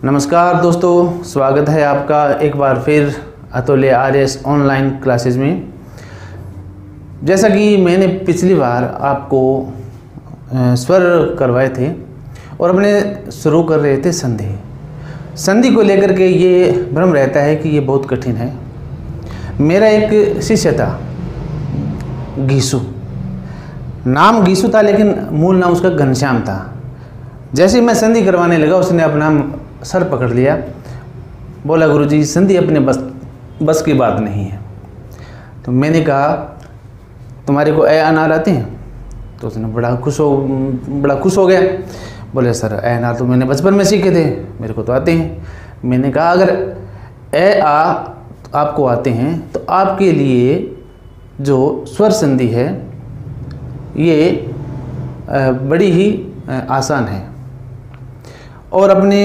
नमस्कार दोस्तों, स्वागत है आपका एक बार फिर अतुल्य आर्यस ऑनलाइन क्लासेस में। जैसा कि मैंने पिछली बार आपको स्वर करवाए थे और अपने शुरू कर रहे थे संधि को लेकर के ये भ्रम रहता है कि ये बहुत कठिन है। मेरा एक शिष्य था गीसू, नाम गीसू था लेकिन मूल नाम उसका घनश्याम था। जैसे मैं संधि करवाने लगा उसने अपना सर पकड़ लिया, बोला गुरुजी संधि अपने बस की बात नहीं है। तो मैंने कहा तुम्हारे को ए अनार आते हैं? तो उसने बड़ा खुश हो गया, बोले सर ए अनार तो मैंने बचपन में सीखे थे, मेरे को तो आते हैं। मैंने कहा अगर ए आ आपको आते हैं तो आपके लिए जो स्वर संधि है ये बड़ी ही आसान है। और अपने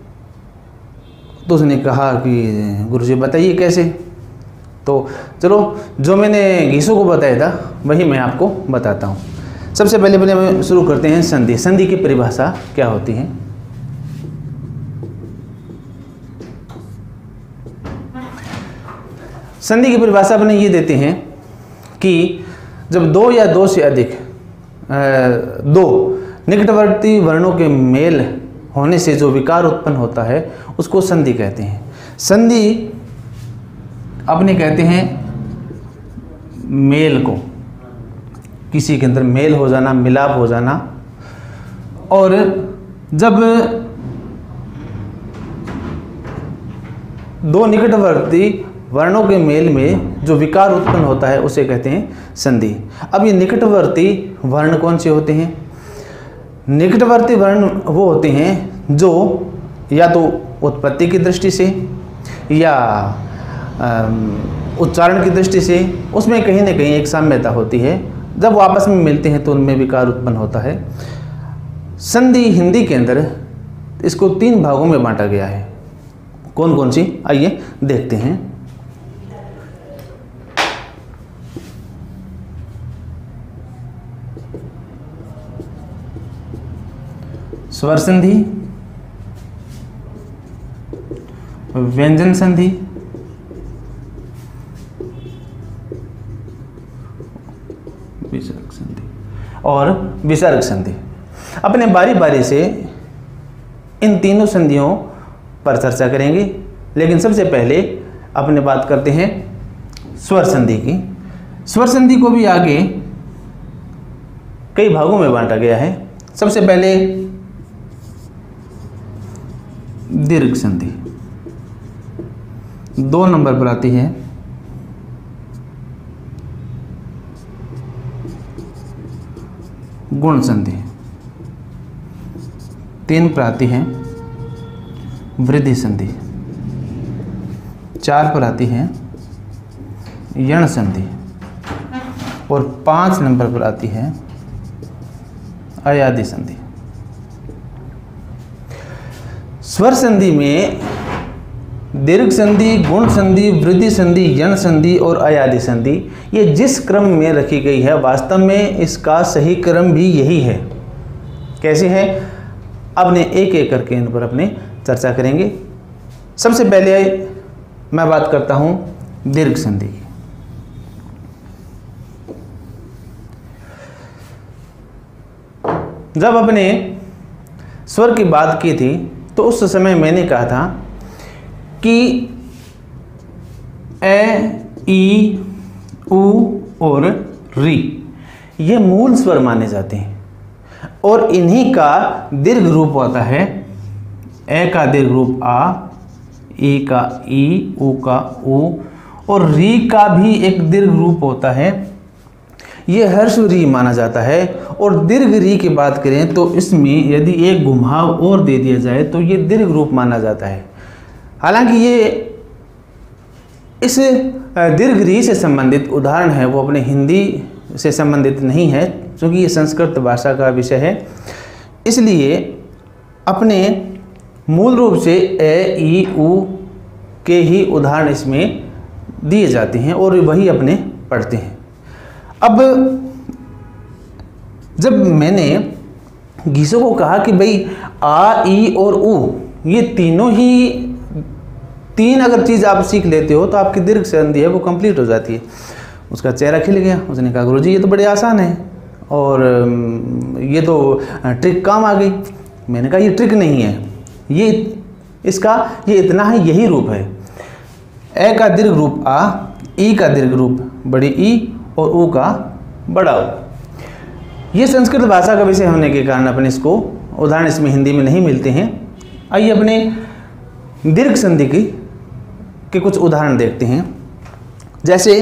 तो उसने कहा कि गुरुजी बताइए कैसे। तो चलो जो मैंने गीसू को बताया था वही मैं आपको बताता हूँ। सबसे पहले हम शुरू करते हैं संधि की परिभाषा क्या होती है। संधि की परिभाषा अपने ये देते हैं कि जब दो या दो से अधिक दो निकटवर्ती वर्णों के मेल होने से जो विकार उत्पन्न होता है उसको संधि कहते हैं। संधि अपने कहते हैं मेल को, किसी के अंदर मेल हो जाना, मिलाप हो जाना। और जब दो निकटवर्ती वर्णों के मेल में जो विकार उत्पन्न होता है उसे कहते हैं संधि। अब ये निकटवर्ती वर्ण कौन से होते हैं? निकटवर्ती वर्ण वो होते हैं जो या तो उत्पत्ति की दृष्टि से या उच्चारण की दृष्टि से उसमें कहीं ना कहीं एक साम्यता होती है। जब वो आपस में मिलते हैं तो उनमें विकार उत्पन्न होता है। संधि हिंदी के अंदर इसको 3 भागों में बांटा गया है। कौन कौन सी, आइए देखते हैं। स्वर संधि, व्यंजन संधि, विसर्ग संधि और विसर्ग संधि। अपने बारी बारी से इन तीनों संधियों पर चर्चा करेंगे, लेकिन सबसे पहले अपने बात करते हैं स्वर संधि की। स्वर संधि को भी आगे कई भागों में बांटा गया है। सबसे पहले दीर्घ संधि 2 नंबर पर आती है। गुण संधि 3 पर आती है। वृद्धि संधि 4 पर आती है। यण संधि और 5 नंबर पर आती है अयादि संधि। स्वर संधि में दीर्घ संधि, गुण संधि, वृद्धि संधि, यण संधि और अयादि संधि ये जिस क्रम में रखी गई है वास्तव में इसका सही क्रम भी यही है। कैसे है? अब ने एक एक करके इन पर अपने चर्चा करेंगे। सबसे पहले मैं बात करता हूं दीर्घ संधि की। जब अपने स्वर की बात की थी तो उस समय मैंने कहा था कि ए, ई, उ और री ये मूल स्वर माने जाते हैं और इन्हीं का दीर्घ रूप होता है। ए का दीर्घ रूप आ, ई का ई, उ का उ और री का भी एक दीर्घ रूप होता है। ये हर्ष री माना जाता है। और दीर्घ री की बात करें तो इसमें यदि एक घुमाव और दे दिया जाए तो ये दीर्घ रूप माना जाता है। हालांकि ये इस दीर्घ री से संबंधित उदाहरण है वो अपने हिंदी से संबंधित नहीं है, क्योंकि ये संस्कृत भाषा का विषय है। इसलिए अपने मूल रूप से ए, ई, उ के ही उदाहरण इसमें दिए जाते हैं और वही अपने पढ़ते हैं। अब जब मैंने गीसू को कहा कि भाई आ, ई और उ ये तीनों ही, तीन अगर चीज़ आप सीख लेते हो तो आपकी दीर्घ संधि है वो कंप्लीट हो जाती है। उसका चेहरा खिल गया, उसने कहा गुरुजी ये तो बड़े आसान है और ये तो ट्रिक काम आ गई। मैंने कहा ये ट्रिक नहीं है, ये इसका ये इतना है, यही रूप है। ए का दीर्घ रूप आ, ई का दीर्घ रूप बड़ी ई और ऊ का बड़ा ऊ। ये संस्कृत भाषा का विषय होने के कारण अपने इसको उदाहरण इसमें हिंदी में नहीं मिलते हैं। आइए अपने दीर्घ संधि के कुछ उदाहरण देखते हैं। जैसे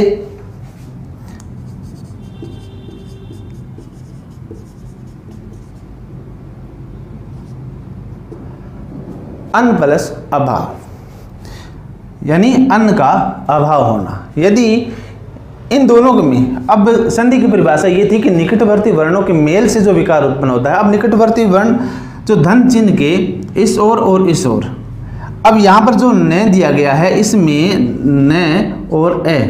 अन्न प्लस अभाव, यानी अन्न का अभाव होना। यदि इन दोनों में, अब संधि की परिभाषा ये थी कि निकटवर्ती वर्णों के मेल से जो विकार उत्पन्न होता है। अब निकटवर्ती वर्ण जो धन चिन्ह के इस ओर और इस ओर, अब यहाँ पर जो न दिया गया है इसमें न और ए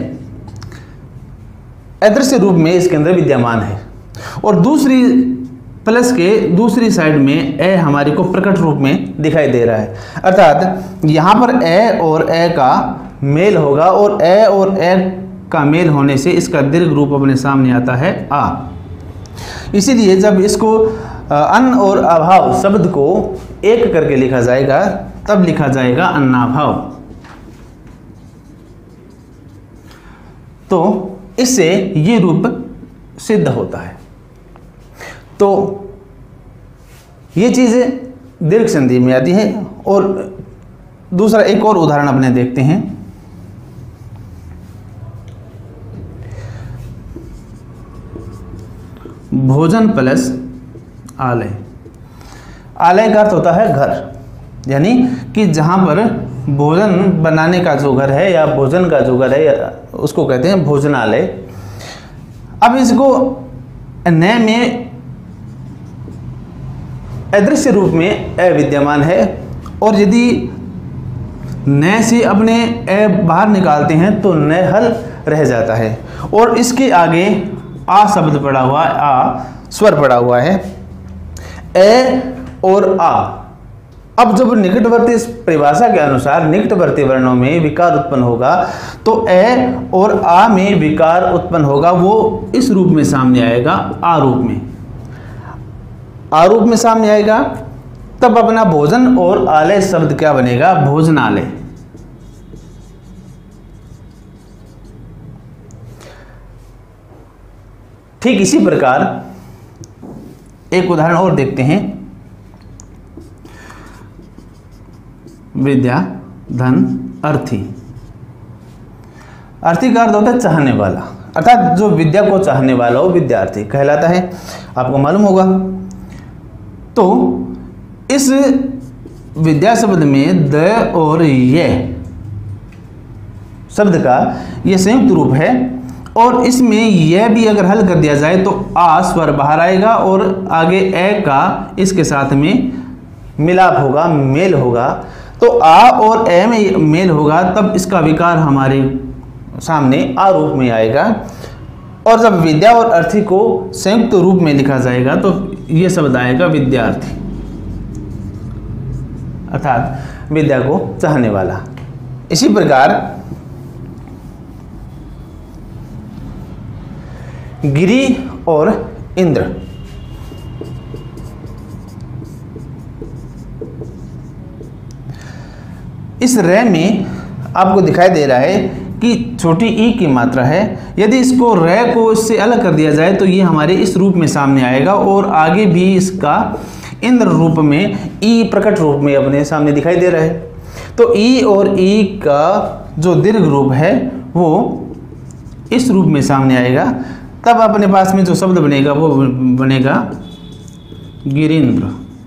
अदृश्य रूप में इसके अंदर विद्यमान है, और दूसरी प्लस के दूसरी साइड में ए हमारी को प्रकट रूप में दिखाई दे रहा है। अर्थात यहाँ पर ए और ए का मेल होगा, और ए और ए का मेल होने से इसका दीर्घ रूप अपने सामने आता है आ। इसीलिए जब इसको अन्न और अभाव शब्द को एक करके लिखा जाएगा तब लिखा जाएगा अन्नाभाव। तो इससे ये रूप सिद्ध होता है। तो ये चीज़ें दीर्घ संधि में आती है। और दूसरा एक और उदाहरण अपने देखते हैं। भोजन प्लस आलय। आलय का अर्थ होता है घर, यानी कि जहाँ पर भोजन बनाने का जो घर है या भोजन का जो घर है उसको कहते हैं भोजनालय। अब इसको न में अदृश्य रूप में ए विद्यमान है, और यदि न से अपने ए बाहर निकालते हैं तो न हल रह जाता है, और इसके आगे आ शब्द पड़ा हुआ है, आ स्वर पड़ा हुआ है, ए और आ। अब जब निकटवर्ती परिभाषा के अनुसार निकटवर्ती वर्णों में विकार उत्पन्न होगा तो ए और आ में विकार उत्पन्न होगा, वो इस रूप में सामने आएगा, आ रूप में, आ रूप में सामने आएगा। तब अपना भोजन और आलय शब्द क्या बनेगा? भोजनालय। ठीक इसी प्रकार एक उदाहरण और देखते हैं। विद्या धन अर्थी। अर्थी का अर्थ होता है चाहने वाला, अर्थात जो विद्या को चाहने वाला हो विद्यार्थी कहलाता है, आपको मालूम होगा। तो इस विद्या शब्द में द और ये शब्द का ये संयुक्त रूप है, और इसमें यह भी अगर हल कर दिया जाए तो आ स्वर बाहर आएगा और आगे ए का इसके साथ में मिलाप होगा, मेल होगा। तो आ और ए में मेल होगा तब इसका विकार हमारे सामने आ रूप में आएगा, और जब विद्या और अर्थी को संयुक्त रूप में लिखा जाएगा तो यह शब्द आएगा विद्यार्थी, अर्थात विद्या को चाहने वाला। इसी प्रकार गिरी और इंद्र। इस रे में आपको दिखाई दे रहा है कि छोटी ई की मात्रा है। यदि इसको रे को इससे अलग कर दिया जाए तो ये हमारे इस रूप में सामने आएगा, और आगे भी इसका इंद्र रूप में ई प्रकट रूप में अपने सामने दिखाई दे रहा है। तो ई और ई का जो दीर्घ रूप है वो इस रूप में सामने आएगा, तब अपने पास में जो शब्द बनेगा वो बनेगा गिरीन्द्र।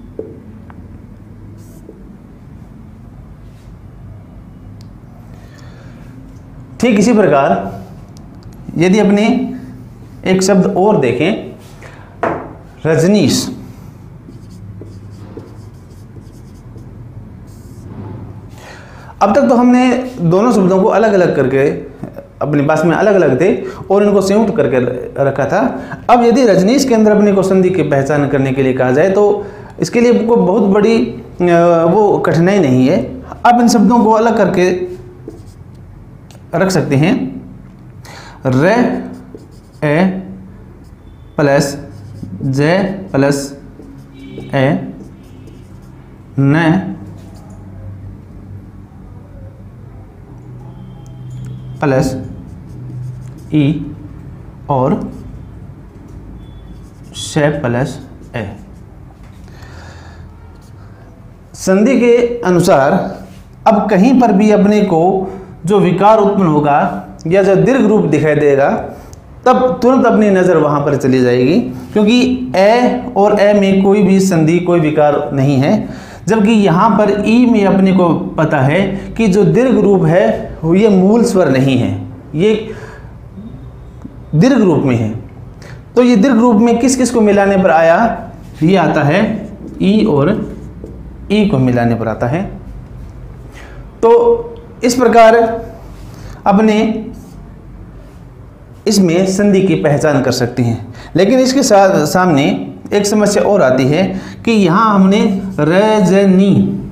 ठीक इसी प्रकार यदि अपने एक शब्द और देखें, रजनीश। अब तक तो हमने दोनों शब्दों को अलग अलग करके अपने पास में अलग अलग थे और इनको संयुक्त करके रखा था। अब यदि रजनीश के अंदर अपने को संधि की पहचान करने के लिए कहा जाए तो इसके लिए आपको बहुत बड़ी वो कठिनाई नहीं है। आप इन शब्दों को अलग करके रख सकते हैं। र ए प्लस जे प्लस ए न प्लस ई और शे प्लस ए। संधि के अनुसार अब कहीं पर भी अपने को जो विकार उत्पन्न होगा या जो दीर्घ रूप दिखाई देगा तब तुरंत अपनी नज़र वहाँ पर चली जाएगी, क्योंकि ए और ए में कोई भी संधि कोई विकार नहीं है। जबकि यहाँ पर ई में अपने को पता है कि जो दीर्घ रूप है ये मूल स्वर नहीं है, ये दीर्घ रूप में है। तो ये दीर्घ रूप में किस किस को मिलाने पर आया, ये आता है ई और ई को मिलाने पर आता है। तो इस प्रकार अपने इसमें संधि की पहचान कर सकते हैं। लेकिन इसके सामने एक समस्या और आती है कि यहाँ हमने रजनी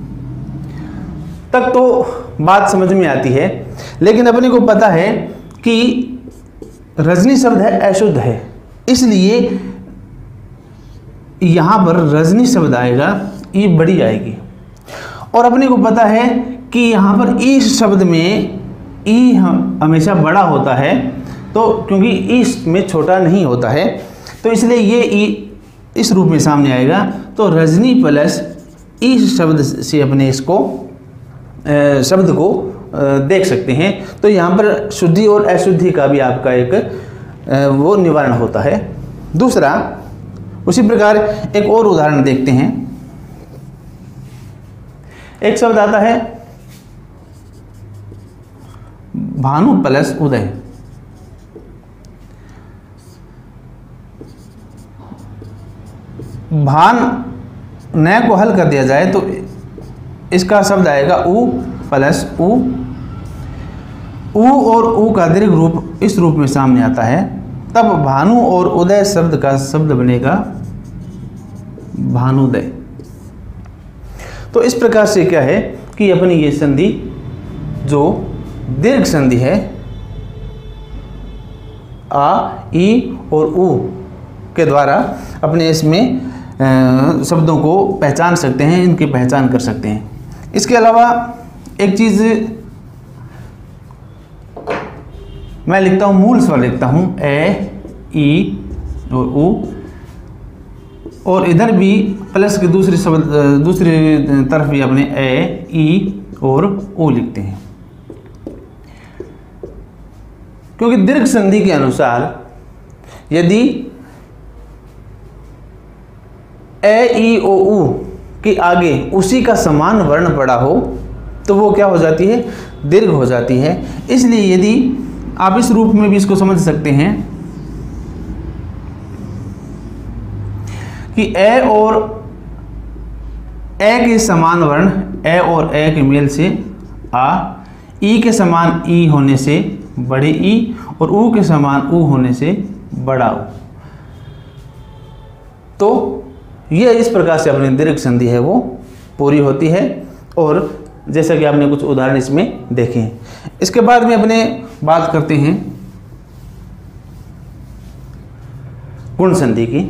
तक तो बात समझ में आती है, लेकिन अपने को पता है कि रजनी शब्द है अशुद्ध है, इसलिए यहाँ पर रजनी शब्द आएगा, ई बड़ी आएगी। और अपने को पता है कि यहाँ पर इस शब्द में ई हमेशा बड़ा होता है, तो क्योंकि इसमें छोटा नहीं होता है, तो इसलिए ये ई इस रूप में सामने आएगा। तो रजनी प्लस इस शब्द से अपने इसको शब्द को देख सकते हैं। तो यहाँ पर शुद्धि और अशुद्धि का भी आपका एक वो निवारण होता है। दूसरा, उसी प्रकार एक और उदाहरण देखते हैं। एक शब्द आता है भानु प्लस उदय। भान न को हल कर दिया जाए तो इसका शब्द आएगा उ प्लस उ। उ और उ का दीर्घ रूप इस रूप में सामने आता है, तब भानु और उदय शब्द का शब्द बनेगा भानुदय। तो इस प्रकार से क्या है कि अपनी ये संधि जो दीर्घ संधि है आ, ई और उ के द्वारा अपने इसमें शब्दों को पहचान सकते हैं, इनकी पहचान कर सकते हैं। इसके अलावा एक चीज़ मैं लिखता हूँ, मूल स्वर लिखता हूँ ए, ई और उ, और इधर भी प्लस के दूसरी तरफ भी अपने ए, ई और उ लिखते हैं, क्योंकि दीर्घ संधि के अनुसार यदि ए, ई, ओ, उ के आगे उसी का समान वर्ण पड़ा हो तो वो क्या हो जाती है, दीर्घ हो जाती है। इसलिए यदि आप इस रूप में भी इसको समझ सकते हैं कि ए और ए के समान वर्ण ए और ए के मेल से आ, ई के समान ई होने से बड़े ई और उ के समान उ होने से बड़ा उ। तो यह इस प्रकार से अपनी दीर्घ संधि है वो पूरी होती है, और जैसा कि आपने कुछ उदाहरण इसमें देखे हैं। इसके बाद में अपने बात करते हैं गुण संधि की।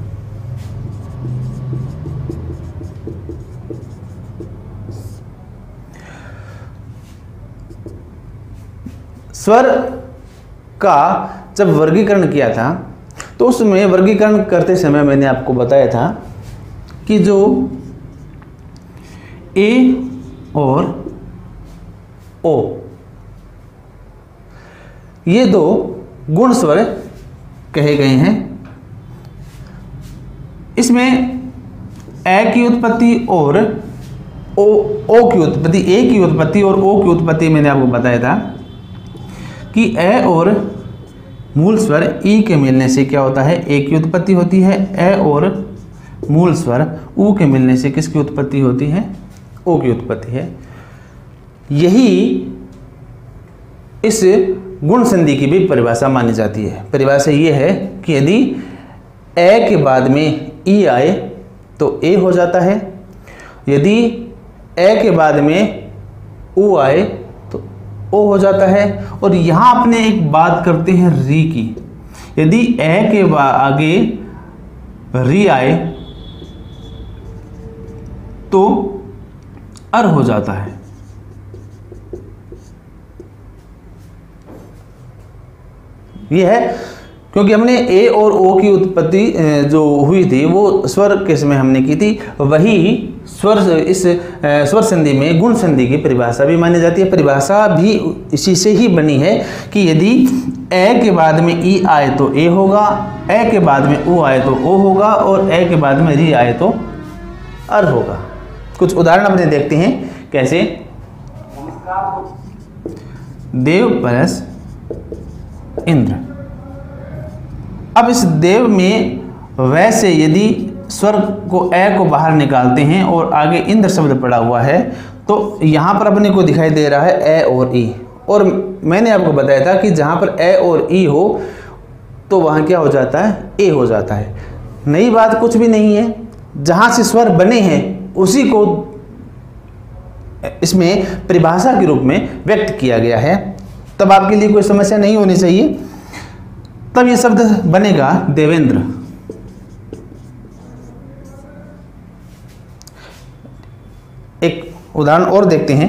स्वर का जब वर्गीकरण किया था तो उसमें वर्गीकरण करते समय मैंने आपको बताया था कि जो ए और ओ ये दो गुण स्वर कहे गए हैं। इसमें ए की उत्पत्ति और ओ की उत्पत्ति, ए की उत्पत्ति और ओ की उत्पत्ति मैंने आपको बताया था कि ए और मूल स्वर ई के मिलने से क्या होता है, ए की उत्पत्ति होती है। ए और मूल स्वर उ के मिलने से किसकी उत्पत्ति होती है, ओ की उत्पत्ति है। यही इस गुण संधि की भी परिभाषा मानी जाती है। परिभाषा ये है कि यदि ए के बाद में ई आए तो ए हो जाता है, यदि ए के बाद में ऊ आए तो ओ हो जाता है। और यहाँ अपने एक बात करते हैं री की, यदि ए के आगे री आए तो अर हो जाता है। यह है क्योंकि हमने ए और ओ की उत्पत्ति जो हुई थी वो स्वर केस में हमने की थी, वही स्वर इस स्वर संधि में गुण संधि की परिभाषा भी मानी जाती है। परिभाषा भी इसी से ही बनी है कि यदि ए के बाद में ई आए तो ए होगा, ए के बाद में ओ आए तो ओ होगा, और ए के बाद में री आए तो अर होगा। कुछ उदाहरण अपने देखते हैं कैसे। देव प्लस इंद्र। अब इस देव में वैसे यदि स्वर को ए को बाहर निकालते हैं और आगे इंद्र शब्द पड़ा हुआ है तो यहाँ पर अपने को दिखाई दे रहा है ए और ई। और मैंने आपको बताया था कि जहाँ पर ए और ई हो तो वहाँ क्या हो जाता है, ए हो जाता है। नई बात कुछ भी नहीं है, जहाँ से स्वर बने हैं उसी को इसमें परिभाषा के रूप में व्यक्त किया गया है। तब आपके लिए कोई समस्या नहीं होनी चाहिए। तब ये शब्द बनेगा देवेंद्र। एक उदाहरण और देखते हैं,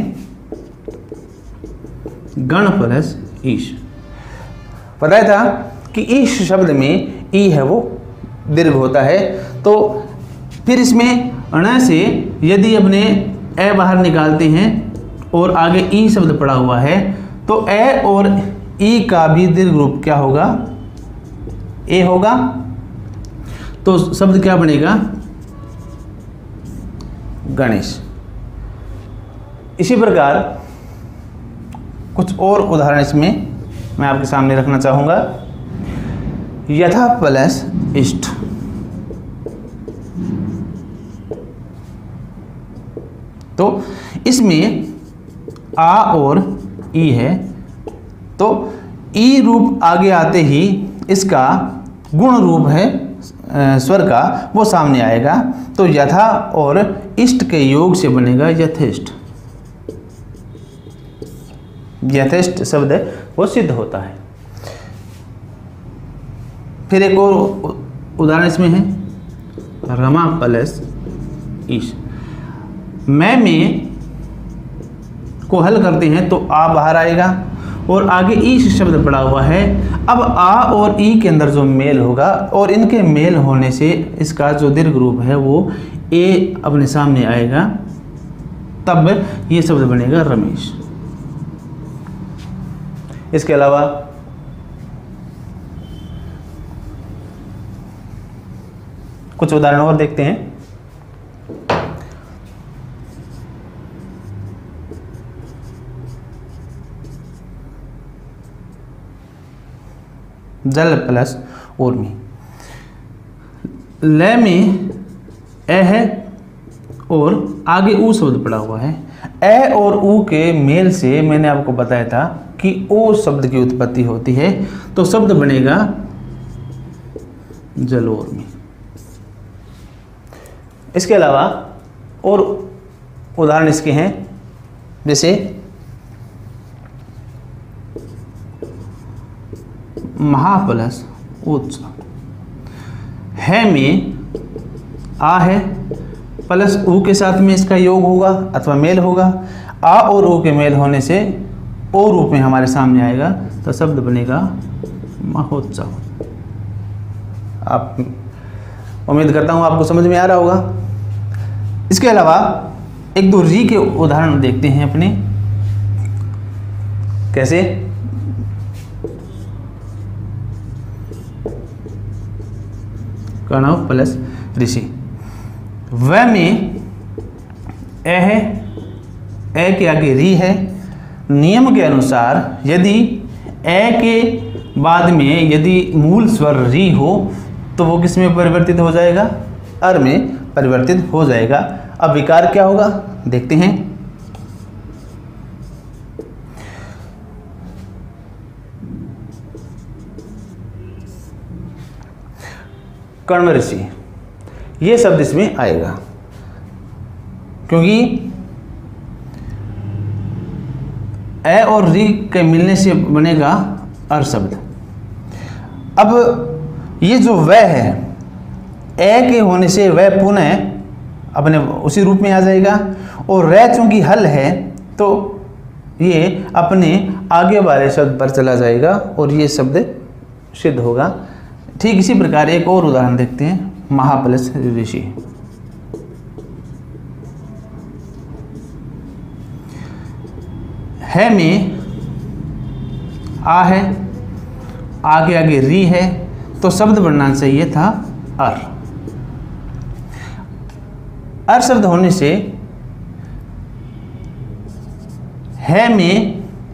गण प्लस ईश। बताया था कि ईश शब्द में ई है वो दीर्घ होता है, तो फिर इसमें अण से यदि अपने ए बाहर निकालते हैं और आगे ई शब्द पड़ा हुआ है तो ए और ई का भी दीर्घ रूप क्या होगा, ए होगा। तो शब्द क्या बनेगा, गणेश। इसी प्रकार कुछ और उदाहरण इसमें मैं आपके सामने रखना चाहूँगा। यथा प्लस इष्ट। तो इसमें आ और ई है, तो ई रूप आगे आते ही इसका गुण रूप है स्वर का वो सामने आएगा। तो यथा और इष्ट के योग से बनेगा यथेष्ट। यथेष्ट शब्द वो सिद्ध होता है। फिर एक और उदाहरण इसमें है, रमा प्लस ईश। मैं में को हल करते हैं तो आ बाहर आएगा और आगे ईश शब्द पड़ा हुआ है। अब आ और ई के अंदर जो मेल होगा और इनके मेल होने से इसका जो दीर्घ रूप है वो ए अपने सामने आएगा, तब ये शब्द बनेगा रमेश। इसके अलावा कुछ उदाहरण और देखते हैं। जल प्लस उर्मी। ल में ए है और आगे ऊ शब्द पड़ा हुआ है। ए और ऊ के मेल से मैंने आपको बताया था कि ओ शब्द की उत्पत्ति होती है, तो शब्द बनेगा जलोर्मी। इसके अलावा और उदाहरण इसके हैं, जैसे महा प्लस उत्सव। है में आ है प्लस ऊ के साथ में इसका योग होगा अथवा मेल होगा। आ और ऊ के मेल होने से ओ रूप में हमारे सामने आएगा, तो शब्द बनेगा महोत्सव। आप उम्मीद करता हूँ आपको समझ में आ रहा होगा। इसके अलावा एक दो री के उदाहरण देखते हैं अपने, कैसे। कणव प्लस ऋषि। व में ए है, ए के आगे री है। नियम के अनुसार यदि ए के बाद में यदि मूल स्वर री हो तो वो किस में परिवर्तित हो जाएगा, अर में परिवर्तित हो जाएगा। अब विकार क्या होगा देखते हैं। कण्व ऋषि, ये शब्द इसमें आएगा। क्योंकि ए और री के मिलने से बनेगा अर शब्द। अब ये जो वह है, ए के होने से वह पुनः अपने उसी रूप में आ जाएगा, और रह चूंकि हल है तो ये अपने आगे वाले शब्द पर चला जाएगा और ये शब्द सिद्ध होगा। ठीक इसी प्रकार एक और उदाहरण देखते हैं, महा प्लस ऋषि। है में आ है, आगे आगे री है, तो शब्द बनना चाहिए था अर। अर शब्द होने से है में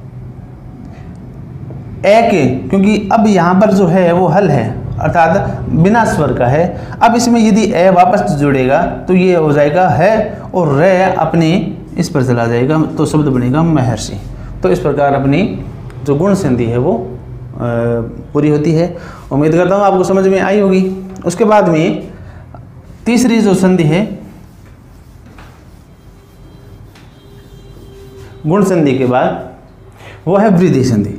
ए के, क्योंकि अब यहाँ पर जो है वो हल है अर्थात बिना स्वर का है। अब इसमें यदि ए वापस जुड़ेगा तो ये हो जाएगा है और रे अपने इस पर चला जाएगा, तो शब्द बनेगा महर्षि। तो इस प्रकार अपनी जो गुण संधि है वो पूरी होती है। उम्मीद करता हूँ आपको समझ में आई होगी। उसके बाद में तीसरी जो संधि है गुण संधि के बाद, वो है वृद्धि संधि।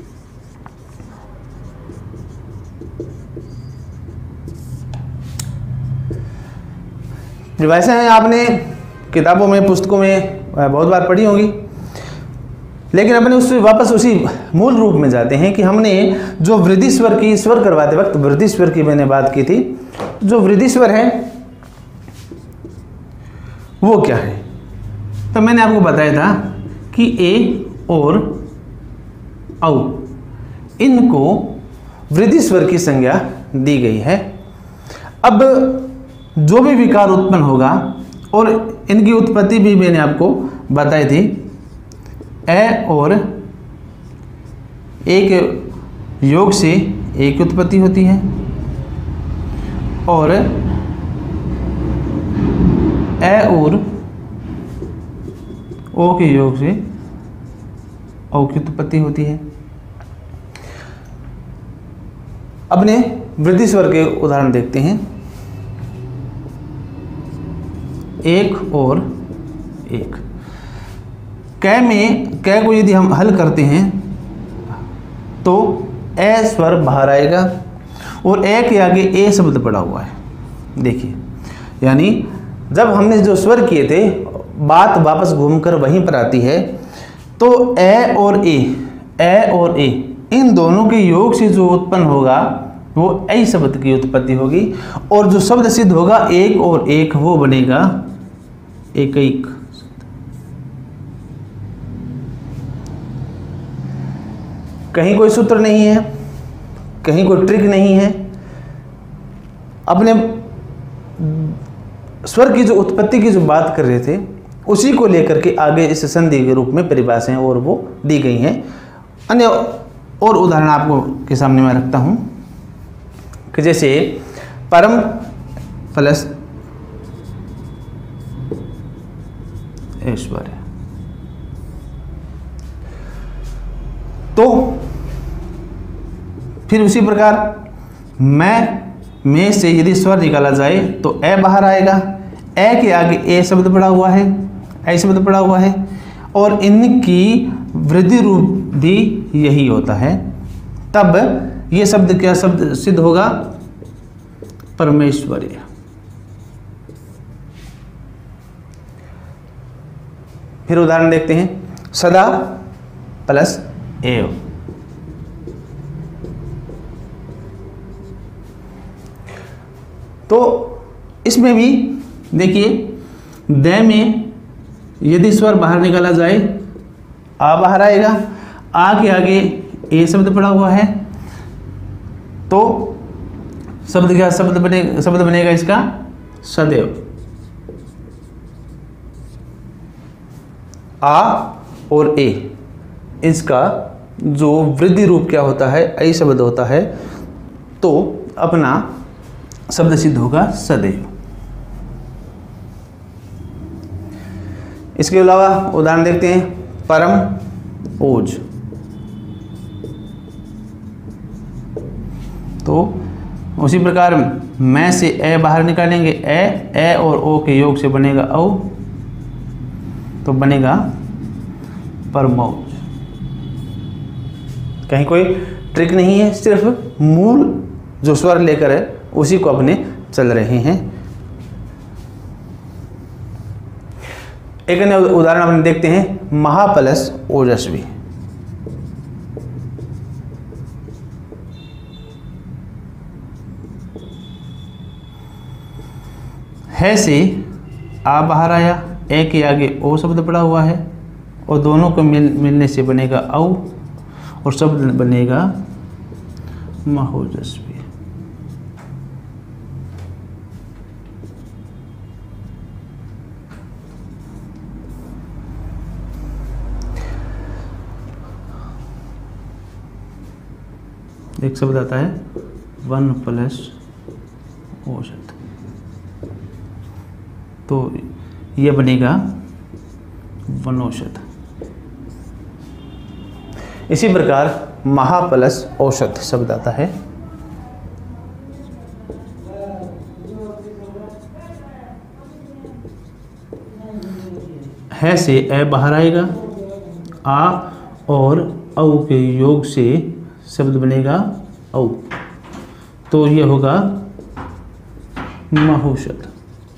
परिभाषाएं आपने किताबों में, पुस्तकों में बहुत बार पढ़ी होंगी, लेकिन अपने उससे वापस उसी मूल रूप में जाते हैं कि हमने जो वृद्धि स्वर की, स्वर करवाते वक्त वृद्धि स्वर की मैंने बात की थी। जो वृद्धि स्वर है वो क्या है? तो मैंने आपको बताया था कि ए और औ इनको वृद्धि स्वर की संज्ञा दी गई है। अब जो भी विकार उत्पन्न होगा, और इनकी उत्पत्ति भी मैंने आपको बताई थी, ए और ए के योग से ए की उत्पत्ति होती है, और ए और ओ के योग से औ की उत्पत्ति होती है। अपने वृद्धि स्वर के उदाहरण देखते हैं। एक और एक। कै में, कै को यदि हम हल करते हैं तो ए स्वर बाहर आएगा, और ए के आगे ए शब्द पड़ा हुआ है। देखिए, यानी जब हमने जो स्वर किए थे, बात वापस घूमकर वहीं पर आती है। तो ए और ए इन दोनों के योग से जो उत्पन्न होगा वो ऐ शब्द की उत्पत्ति होगी, और जो शब्द सिद्ध होगा एक और एक, वो बनेगा एकैक। कहीं कोई सूत्र नहीं है, कहीं कोई ट्रिक नहीं है। अपने स्वर की जो उत्पत्ति की जो बात कर रहे थे, उसी को लेकर के आगे इस संधि के रूप में परिभाषाएं और वो दी गई हैं। अन्य और उदाहरण आपको के सामने मैं रखता हूं कि जैसे परम प्लस ऐश्वर्य। तो फिर उसी प्रकार मैं से यदि स्वर निकाला जाए तो ए बाहर आएगा। ए के आगे ए शब्द पड़ा हुआ है, ऐ शब्द पड़ा हुआ है, और इनकी वृद्धि रूप भी यही होता है। तब ये शब्द क्या शब्द सिद्ध होगा? परमेश्वर्य। फिर उदाहरण देखते हैं। सदा प्लस एव। तो इसमें भी देखिए, द में यदि स्वर बाहर निकाला जाए, आ बाहर आएगा। आ के आगे ए शब्द पड़ा हुआ है, तो शब्द क्या शब्द बनेगा इसका? सदैव। आ और ए, इसका जो वृद्धि रूप क्या होता है? ऐ शब्द होता है, तो अपना शब्द सिद्ध होगा सदैव। इसके अलावा उदाहरण देखते हैं। परम ओज। तो उसी प्रकार मैं से ए बाहर निकालेंगे, ए और ओ के योग से बनेगा औ, तो बनेगा परमौज। कहीं कोई ट्रिक नहीं है, सिर्फ मूल जो स्वर लेकर है उसी को अपने चल रहे हैं। एक अन्य उदाहरण अपने देखते हैं, महा प्लस ओजस्वी। है से आ बाहर आया, ए के आगे ओ शब्द पड़ा हुआ है और दोनों को मिलने से बनेगा औ और शब्द बनेगा महोजस्वी। एक शब्द आता है वन प्लस औषध, तो यह बनेगा वनौषध। इसी प्रकार महा प्लस औषध शब्द आता है। है से ए बाहर आएगा, आ और औ के योग से शब्द बनेगा औ, तो यह होगा महौषध।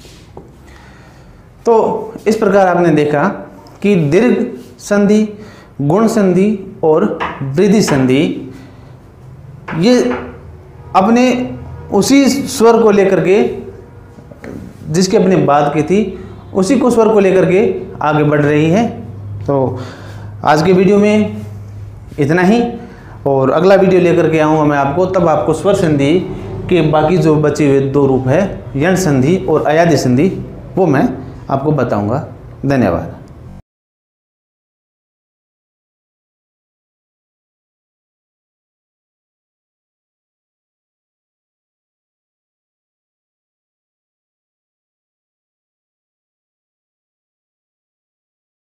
तो इस प्रकार आपने देखा कि दीर्घ संधि, गुण संधि और वृद्धि संधि ये अपने उसी स्वर को लेकर के, जिसके अपने बात की थी उसी को स्वर को लेकर के आगे बढ़ रही है। तो आज के वीडियो में इतना ही, और अगला वीडियो लेकर के आऊँगा मैं आपको, तब आपको स्वर संधि के बाकी जो बचे हुए दो रूप है, यण संधि और अयादि संधि, वो मैं आपको बताऊंगा। धन्यवाद।